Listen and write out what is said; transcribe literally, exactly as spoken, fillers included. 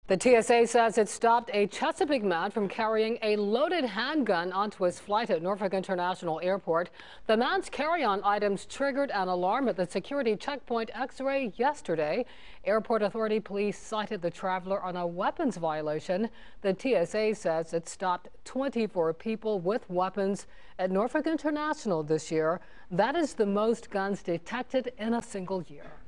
The T S A says it stopped a Chesapeake man from carrying a loaded handgun onto his flight at Norfolk International Airport. The man's carry-on items triggered an alarm at the security checkpoint X-ray yesterday. Airport Authority police cited the traveler on a weapons violation. The T S A says it stopped twenty-four people with weapons at Norfolk International this year. That is the most guns detected in a single year.